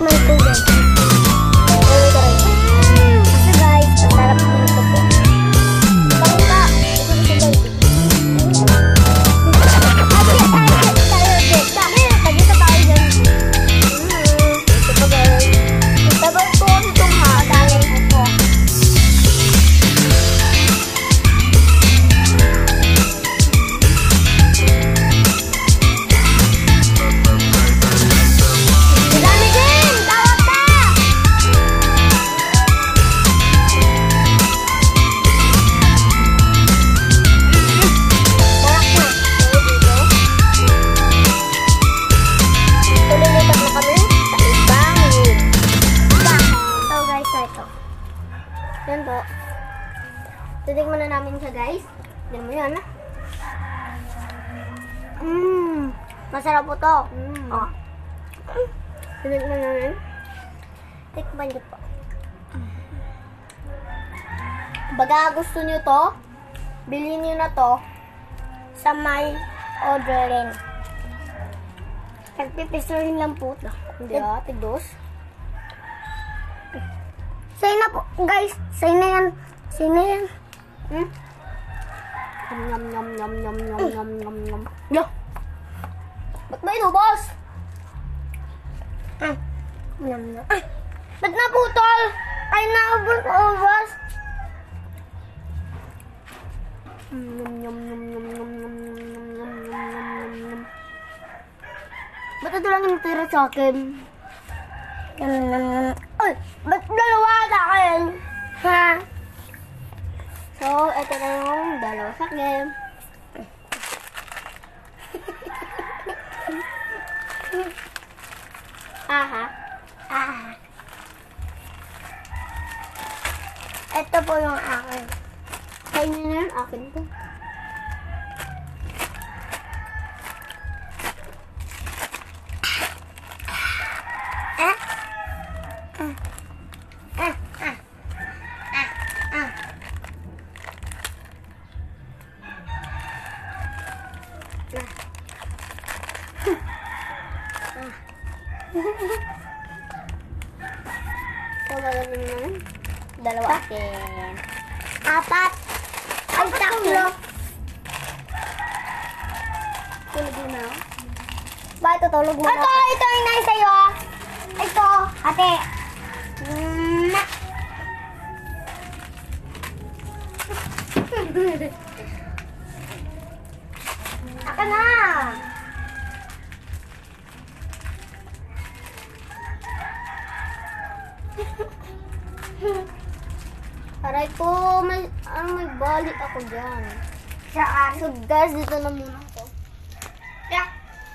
tikman ko din. Kasi guys, masarap din ito po. Bangka! Ito guys. Pagkita tayo dyan. Ito pa guys. Tabal po itong hagaling ko po. Yan po. Titikman na namin siya guys. Yan mo yan ah. Masarap po to. Oh. Titikman namin. Tikman niyo po. Baga gusto niyo to, bilhin niyo na to sa may orderin. Nagpipisorin lang po. Hindi ah, tigdos. Sa'yo na po, guys. Sa'yo na yan. Sa'yo na yan. Yum, yum, yum, yum, yum, yum, yum, yum. Yo! Ba't ba inubos? Yum, yum. Ba't naputol? Ay, naubos. Yum, yum, yum, yum, yum, yum, yum, yum, yum, yum, yum. Ba't ito lang yung tira sa akin? Ay, ba't dalawa sa akin? Ha? So, ito na yung dalawa sa akin. Aha. Aha. Ito po yung akin. Kaya nyo na yun, akin to. So, gagawin naman. Dalawa akin. Apat. Ay, tatlo. Tulog mo na. Bakit tutulog mo na? Ito yung nai sa'yo. Ito, ate. Aka na. Aray ko, may balik ako dyan. Saan? So guys, dito na muna ako. Yeah.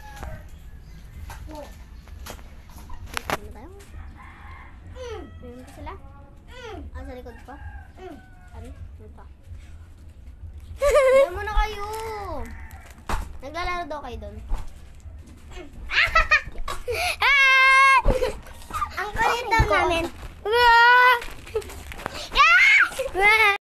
Dito na tayo. Ayun pa sila? Sa likod pa? Ari, may pa. Ayun muna kayo. Naglalaro daw kayo doon.